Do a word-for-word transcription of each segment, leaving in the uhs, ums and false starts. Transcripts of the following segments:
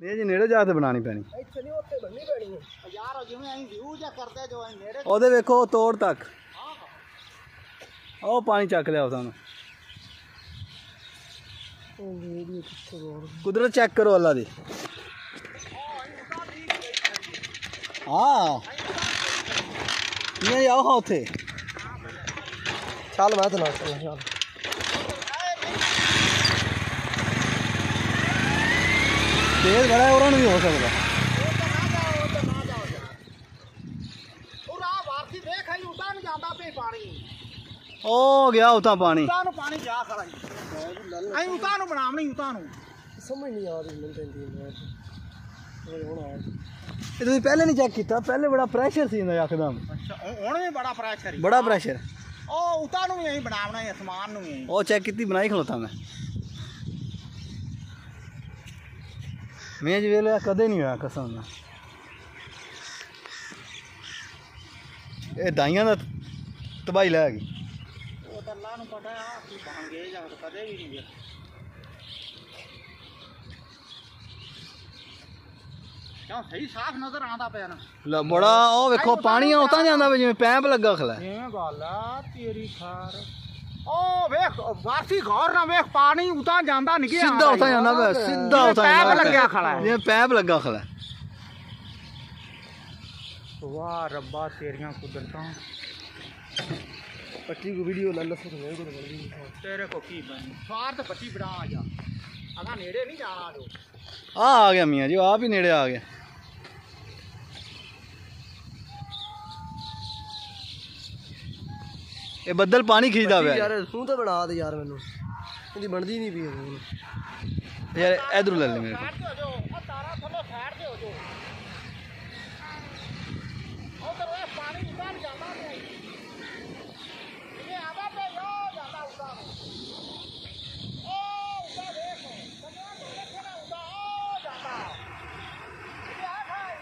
یہ جی نیڑے جا کے بنانی پینی وہ ویکو توڑ تک وہ پانی چک لیا تمہیں قدرت چیک کرو اللہ دی ہاں نہیں آؤ ہاں اتنے چل میں تو چل تیز بڑا ہے اور نہیں ہو سکتا او گیا اتنا پانی پہلے نہیں چیک کیتا پہلے بڑا پریشر سی یکدم بڑا پریشر وہ چیک کی بنائی کھلوتا میں میں جی ویلے کدے نہیں ہوا قسم یہ دائیاں دا تباہی لے گئی بڑا وہ ویکھو پانی اتنا جانا پہ جی پیپ لگا کھلا پیپ لگا کھلا واہ ربا تیریاں قدرتاں پٹی کو ویڈیو لے لو تیرے کو کی بنی سوار تے پٹی بنا آ جا اگا نیڑے نہیں جانا جو آ گیا میاں جی آپ ہی نیڑے آ گیا یہ بدل پانی کھینچدا پیا یار تو تے بنا دے یار مینوں ایندی بندی نہیں پئی یار ادھر لے لے میرے کو تارا تھلو سائیڈ تے ہو جو او تے پانی نکال جانا نہیں یہ آوا پہ یو جانا اٹھا او اٹھا دیکھ سمجھ دیکھ نا اٹھا او جاتا یہ آ بھائی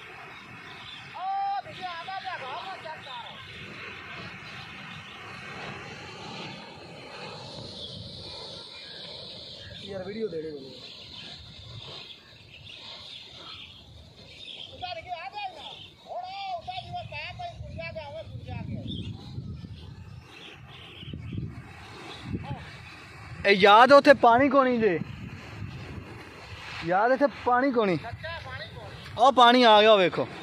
او دیکھ آوا پہ گاؤں چیک کر یار ویڈیو دے دے ادھر کے آ جائے نا تھوڑا ادھر جو پیپ ہے پنجا کے آوے پنجا کے اے یاد اوتھے پانی کونی جے یاد ایتھے پانی کونی او پانی آ گیا ویکھو